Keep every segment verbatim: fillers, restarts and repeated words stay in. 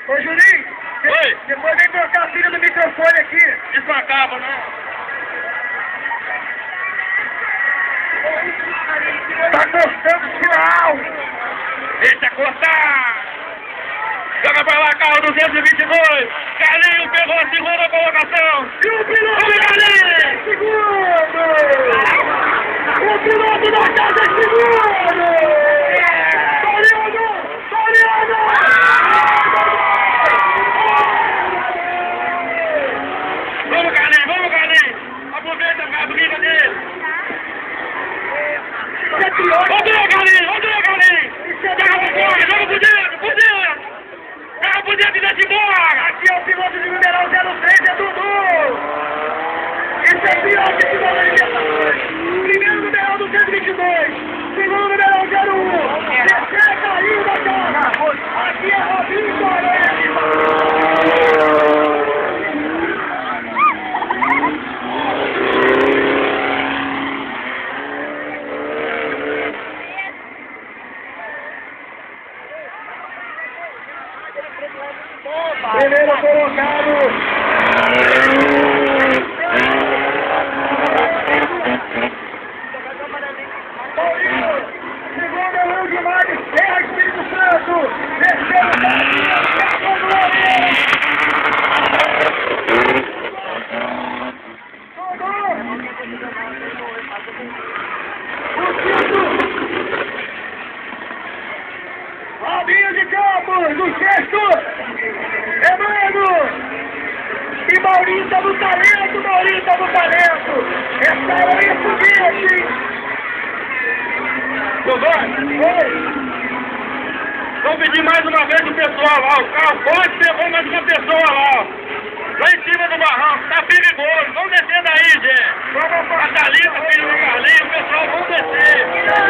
Ô Juninho, Oi. depois vem trocar a filha do microfone aqui. Isso não acaba, não. Tá cortando o sinal. Deixa cortar. Joga pra lá, carro duzentos e vinte e dois. Carlinhos pegou a segunda colocação. E o piloto Vamos, Carlinhos! segundo. O piloto da casa é segundo. Soliano, Soliano. Vamos, Carlinhos, vamos, Carlinhos. Aproveita a briga dele. Isso é pior. Vamos ver, Carlinhos, vamos ver, Carlinhos. Joga pra fora, joga pro dedo, pro dedo. Joga pro dedo e deixa embora. Aqui é o piloto de numeral zero três, é Dudu. Isso é pior que final da Libertadores. Primeiro numeral duzentos e vinte e dois. Segundo numeral zero um. Terceiro caiu da casa. Aqui é Robinho Quaresma. Primeiro colocado. Paulinho. Segundo é o Guimarães Serra, Espírito Santo. Terceiro Robinho de Campos, no sexto, Evandro. E Maurinho tá no talento, Maurinho tá no talento. Essa aí é foguete, hein? Oi. Vamos pedir mais uma vez o pessoal lá. O carro pode pegou mais uma pessoa lá, ó. Lá em cima do barranco. Tá perigoso. Vamos descer daí, gente. Vamos pra A Thalita, filho do Carlinhos, o pessoal, vamos descer.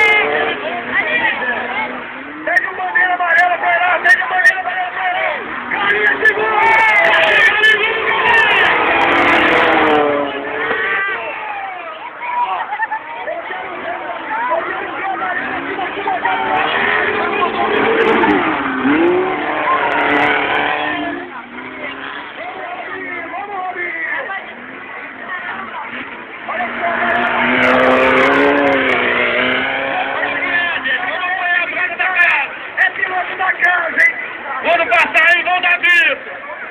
Pede uma bandeira amarela pra lá, pede uma bandeira amarela pra lá. Carinha segura! Quando passar aí, vão dar grito.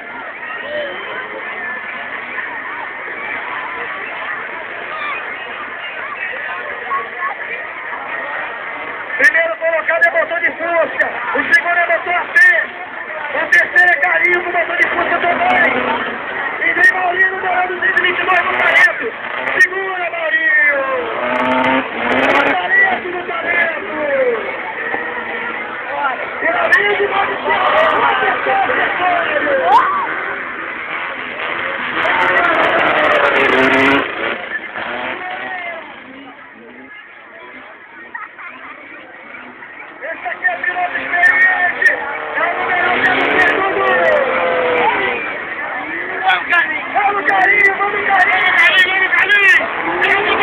Primeiro colocado é motor de Fusca, o segundo é motor A P, o terceiro é Carinho com motor de Fusca também. E vem Maurinho no numeral duzentos e vinte e dois no talento. Segura, Maurinho! No talento, no talento! E Maurinho de modo de acertou, acertou! Esse aqui é o piloto experiente! É o numeral zero três, Dudu! Vamos, Carlinhos. Vamos, Carinho, vamos, Carinho! Carlinhos, Carlinhos.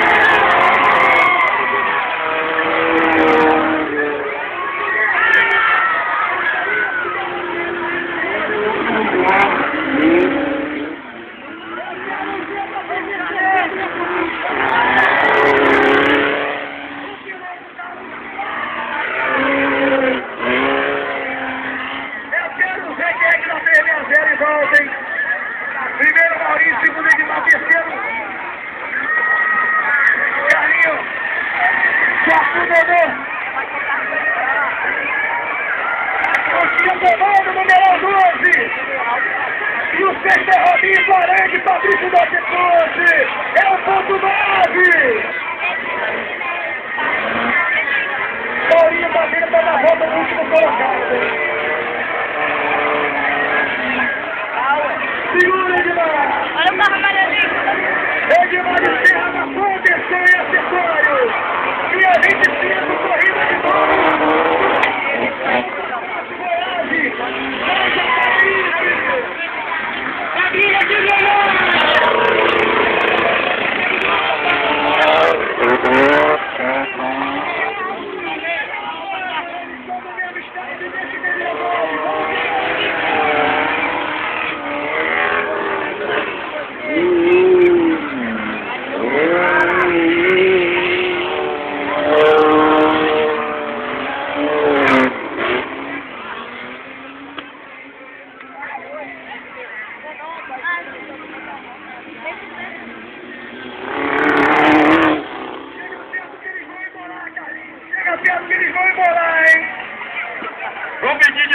Primeiro Maurinho, segundo Edmar, terceiro Carlinho, quarto Dodô, o quinto comando, numeral doze, e o sexto é Robinho Quaresma, Fabrício da Petrucci, é o ponto nove. Maurinho batendo para dar volta no último colocado. Segura, Edmar! Olha o carro amarelinho! Edmar de Serra na contenção e acessório! E a vinte e cinco, corrida de bola! Coragem! Seja feliz! A briga de ganhar!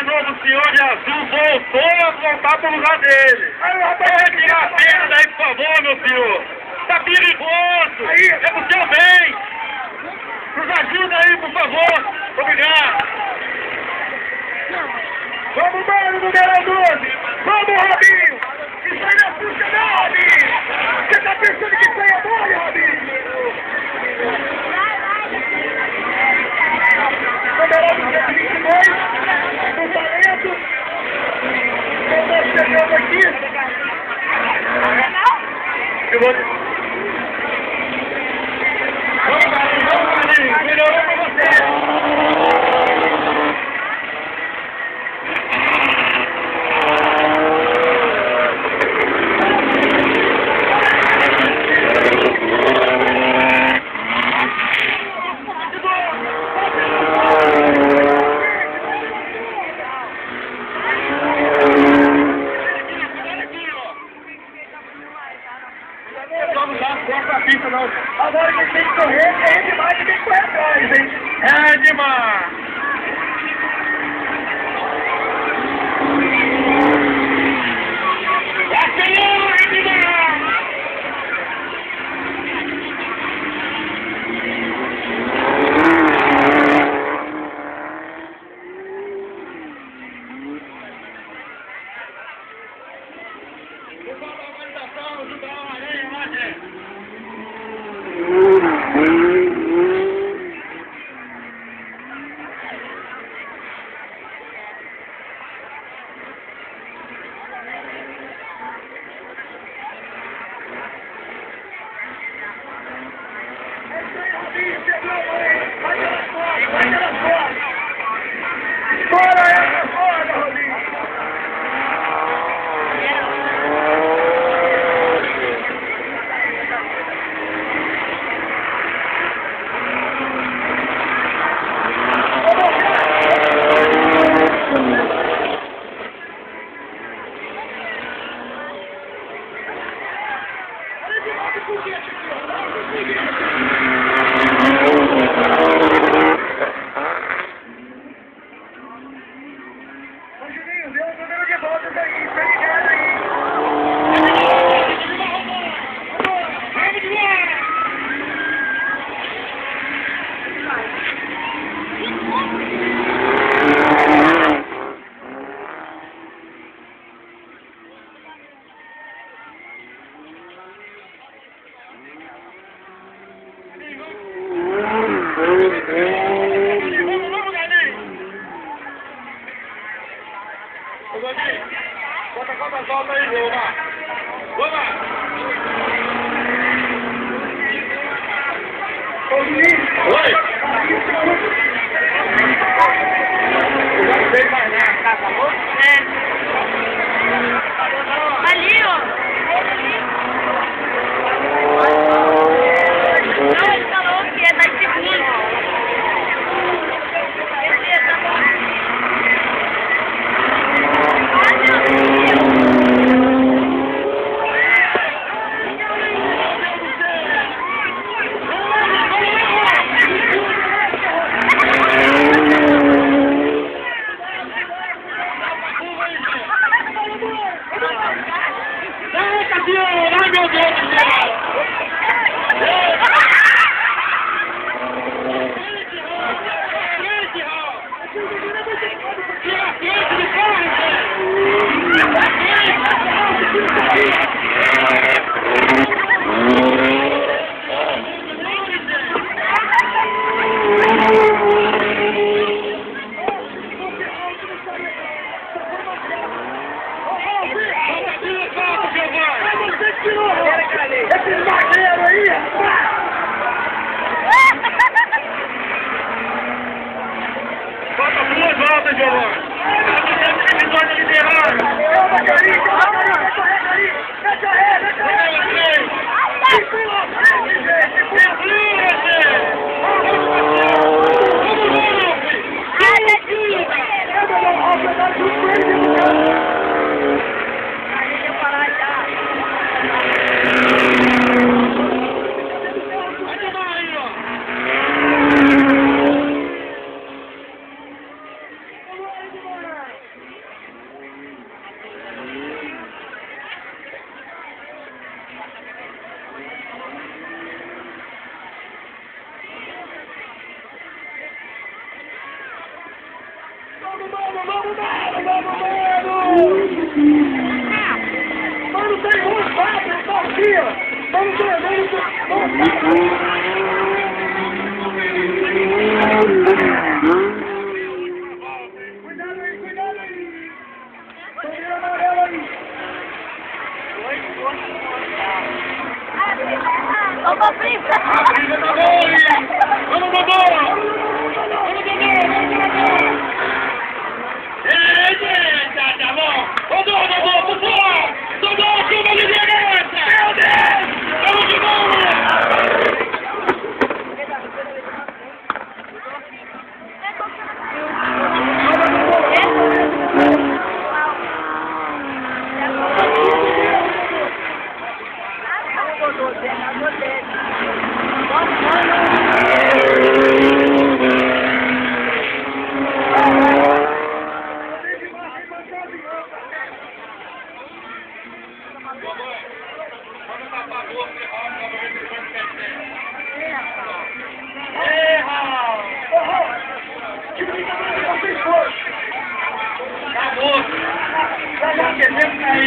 novo senhor de azul voltou a voltar para o lugar dele. Pode tirar a perna daí, por favor, meu senhor. Tá perigoso. É pro seu bem. Nos ajuda aí, por favor. Obrigado. Vamos, mano, número doze. Vamos, Robinho. Isso aí não funciona, não, Robinho. Você tá pensando que isso aí é mole, Robinho? Número vinte e dois. No talento. Eu tô chegando aqui. Eu vou... Vamos, Marinho, vamos, Marinho. Melhorou pra você. Agora quem tem que correr é demais e tem que correr atrás, hein? É demais. Acelera, Edmar! Pessoal da organização, ajudar a aranha lá, gente. Bora essa foda, Robinho! Juninho, vê o número de voltas aí, tá ligado aí. Vamos de lá! Ô, Godinho, bota quantas voltas aí, vamos lá. Vamos lá. Ô, Juninho. Oi. Eu não sei mais nada, tá falou? É. Ali, ó. Não, ele falou que é mais seguro. Beleza, tá bom. Ai, meu Deus do céu! Esses barreiros aí, rapaz! Bota duas voltas, Giovanni! Divisão de liderança! Ô, Margarida, Margarida, correga aí! Deixa a ré, deixa a ré! Segura, gente! Segura, gente! Ai, aqui! É melhor o Rafa dar surpresa no cara! Deixa eu parar já. Vamos aí, Guimarães! Mano, tem um quadro, tá aqui, ó. Vamos tremendo, vamos Cuidado aí, cuidado aí. Bandeira amarela aí. Opa, prima! Briga da bola! Vamos, Dodô! Vamos, Dodô! Eita, tá bom! Dodô, Dodô, por favor! Dodô, chuva liderança! Meu Deus! Vamos de bola! Acabou! Vai lá, que sempre aí!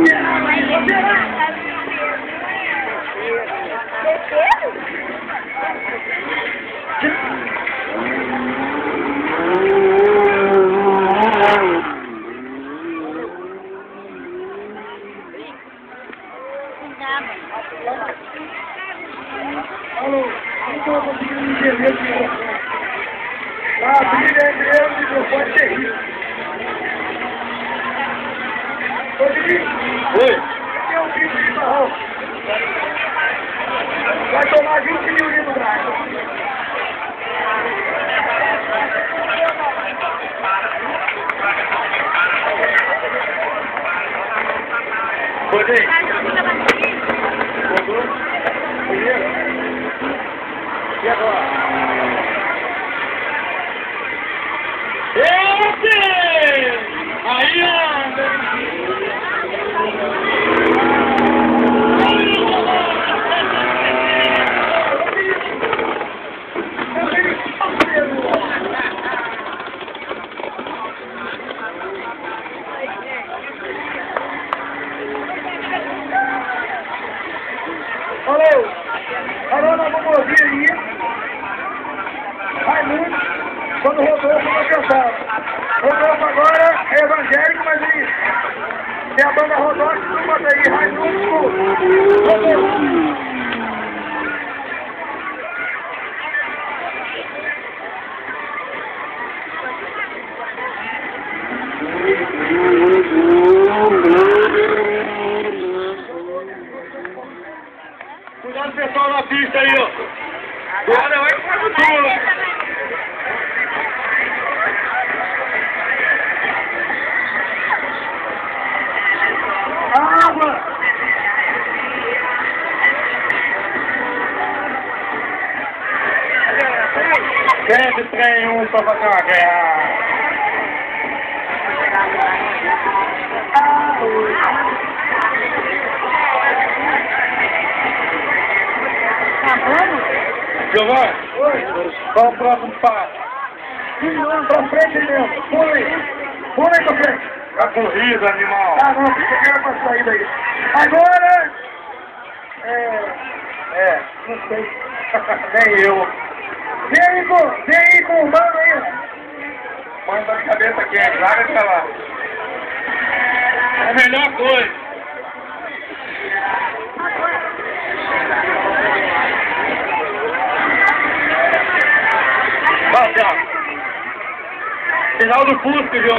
Alô, não estou conseguindo entender o que eu A briga entre eles e o microfone é terrível. Rodrigo! Oi! Cadê o filho de marrom? Vai tomar vinte mil litros d'água. Rodrigo! E agora? Esse! Aí, anda! Alô? Alô, nós vamos ouvir aí. Raimundo, quando o Rodolfo vai cantar. Rodolfo agora é evangélico, mas ele tem a banda Rodolfo, tu bota aí, Raimundo. Rodolfo. Cuidado, pessoal, na pista aí, ó. Agora vai com o tudo. Água! Sempre tem um pra fazer uma guerra. Giovanni, qual o próximo passo? Não, pra frente mesmo. Pula aí. Pula aí pra frente. A corrida, animal. Ah, não, eu quero pra saída aí. Agora... É... É, Não sei. nem eu. Vem aí com, vem aí com o mano aí. Põe na cabeça quente, larga de lá. É a melhor coisa. Vai, Thiago. Final do Fusca, Giovanni.